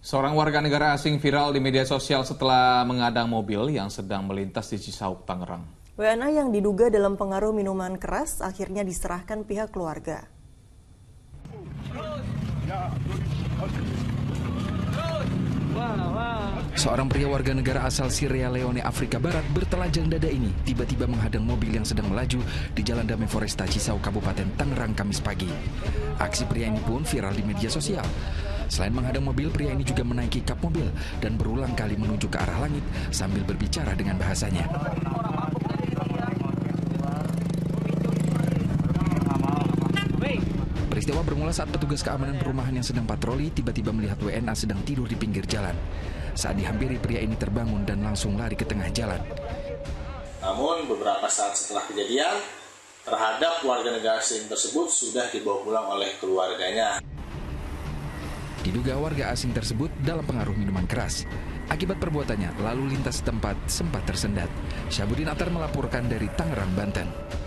Seorang warga negara asing viral di media sosial setelah mengadang mobil yang sedang melintas di Cisauk, Tangerang. WNA yang diduga dalam pengaruh minuman keras akhirnya diserahkan pihak keluarga. Seorang pria warga negara asal Sierra Leone, Afrika Barat bertelanjang dada ini tiba-tiba menghadang mobil yang sedang melaju di Jalan Damai Foresta Cisauk, Kabupaten Tangerang, Kamis pagi. Aksi pria ini pun viral di media sosial. Selain menghadang mobil, pria ini juga menaiki kap mobil dan berulang kali menuju ke arah langit sambil berbicara dengan bahasanya. Peristiwa bermula saat petugas keamanan perumahan yang sedang patroli tiba-tiba melihat WNA sedang tidur di pinggir jalan. Saat dihampiri, pria ini terbangun dan langsung lari ke tengah jalan. Namun beberapa saat setelah kejadian, terhadap warga negara asing tersebut sudah dibawa pulang oleh keluarganya. Diduga warga asing tersebut dalam pengaruh minuman keras. Akibat perbuatannya, lalu lintas tempat sempat tersendat. Syahbudin Atar melaporkan dari Tangerang, Banten.